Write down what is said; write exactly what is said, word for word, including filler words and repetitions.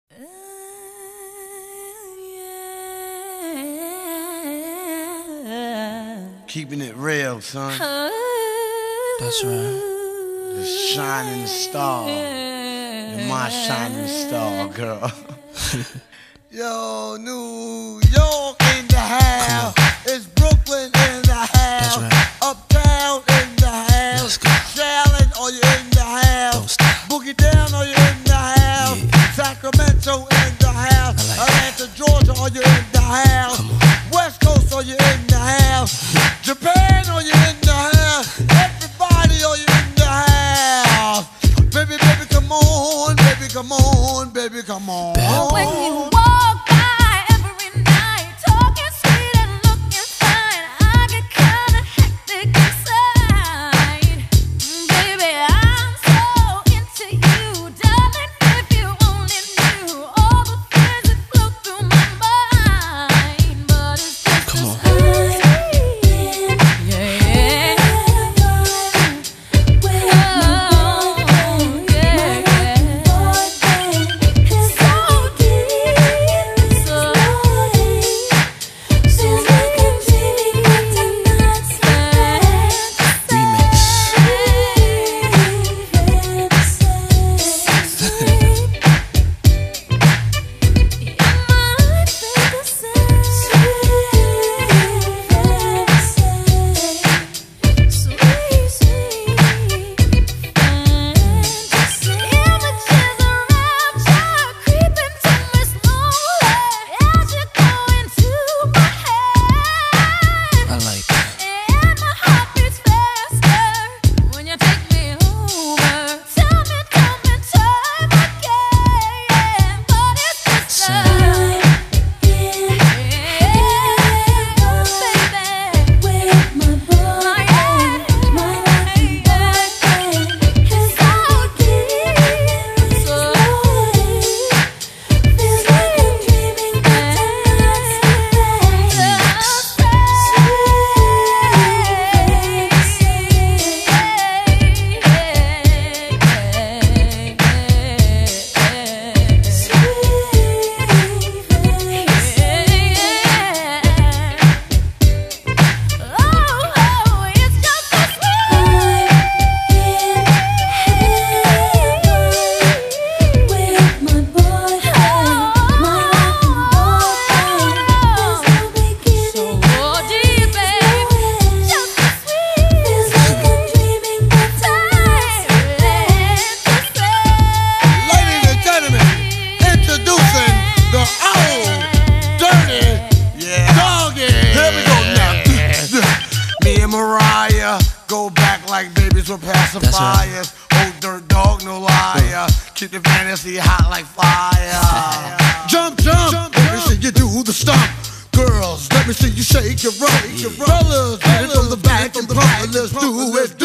Keeping it real, son. That's right. The shining star. You're my shining star, girl. Yo, New York in the house. It's Brooklyn in the house. That's right. Uptown in the house. Let's go. Charlotte, are you in the house? Don't stop. Boogie down, are you in the house? Yeah. Sacramento in the house. I like Atlanta, Georgia, are you in the house? Come on. West Coast, are you in the house? Japan, are you in the house? Everybody, are you in the house? Baby, baby, come on, baby, come on, baby, come on. When you walk by every night, talking sweet and looking fine, I get kinda hectic inside. Baby, I'm so into you, darling. If you only knew all the things that flow through my mind, but it's just Come on. Mariah, go back like babies with pacifiers. Old dirt dog, no liar. Keep the fantasy hot like fire. Jump, jump, jump, let me see you do the stomp. Girls, let me see you shake your rump. Fellas, get it from the back and front. Let's do it.